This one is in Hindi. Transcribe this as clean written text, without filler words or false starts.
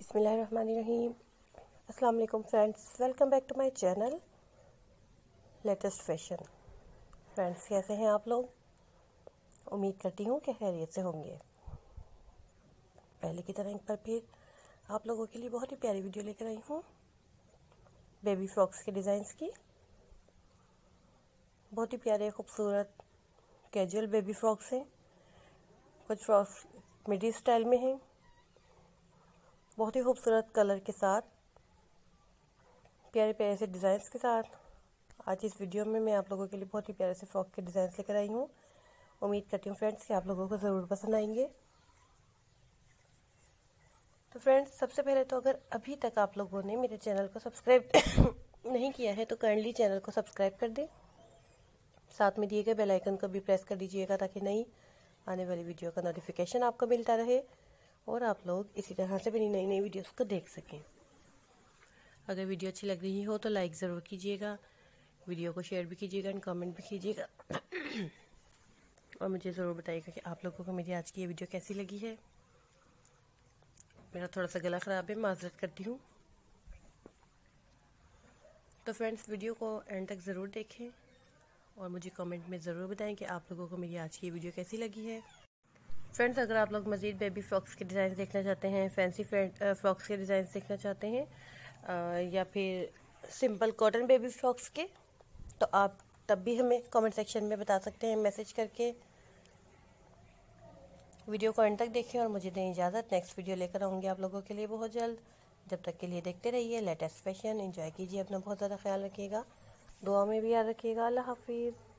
बिस्मिल्लाहिर्रहमानिर्रहीम। अस्सलाम वालेकुम friends, welcome back to my channel latest fashion. Friends, कैसे हैं आप लोग? उम्मीद करती हूँ कि खैरियत से होंगे। पहले की तरह एक बार फिर आप लोगों के लिए बहुत ही प्यारी वीडियो लेकर आई हूँ बेबी फ्रॉक्स के डिज़ाइंस की। बहुत ही प्यारे खूबसूरत कैजुअल बेबी फ्रॉक्स हैं। कुछ फ्रॉक्स मिडी स्टाइल में हैं, बहुत ही खूबसूरत कलर के साथ, प्यारे प्यारे से डिज़ाइंस के साथ। आज इस वीडियो में मैं आप लोगों के लिए बहुत ही प्यारे से फ्रॉक के डिज़ाइंस लेकर आई हूँ। उम्मीद करती हूँ फ्रेंड्स कि आप लोगों को ज़रूर पसंद आएंगे। तो फ्रेंड्स, सबसे पहले तो अगर अभी तक आप लोगों ने मेरे चैनल को सब्सक्राइब नहीं किया है तो काइंडली चैनल को सब्सक्राइब कर दें। साथ में दिए गए बेल आइकन को भी प्रेस कर दीजिएगा ताकि नई आने वाली वीडियो का नोटिफिकेशन आपको मिलता रहे और आप लोग इसी तरह से मेरी नई नई वीडियोस को देख सकें। अगर वीडियो अच्छी लग रही हो तो लाइक ज़रूर कीजिएगा, वीडियो को शेयर भी कीजिएगा एंड कमेंट भी कीजिएगा और मुझे ज़रूर बताइएगा कि आप लोगों को मेरी आज की ये वीडियो कैसी लगी है। मेरा थोड़ा सा गला ख़राब है, माज़रत करती हूँ। तो फ्रेंड्स, वीडियो को एंड तक ज़रूर देखें और मुझे कमेंट में ज़रूर बताएं कि आप लोगों को मेरी आज की ये वीडियो कैसी लगी है। फ्रेंड्स, अगर आप लोग मज़ीद बेबी फ्रॉक्स के डिज़ाइन देखना चाहते हैं, फैंसी फ्रॉक्स के डिज़ाइन देखना चाहते हैं या फिर सिंपल कॉटन बेबी फ्रॉक्स के, तो आप तब भी हमें कमेंट सेक्शन में बता सकते हैं मैसेज करके। वीडियो को एंड तक देखें और मुझे दें इजाज़त। नेक्स्ट वीडियो लेकर आऊँगी आप लोगों के लिए बहुत जल्द। जब तक के लिए देखते रहिए लेटेस्ट फैशन। एंजॉय कीजिए, अपना बहुत ज़्यादा ख्याल रखिएगा, दुआ में भी याद रखिएगा। अल्लाह हाफिज़।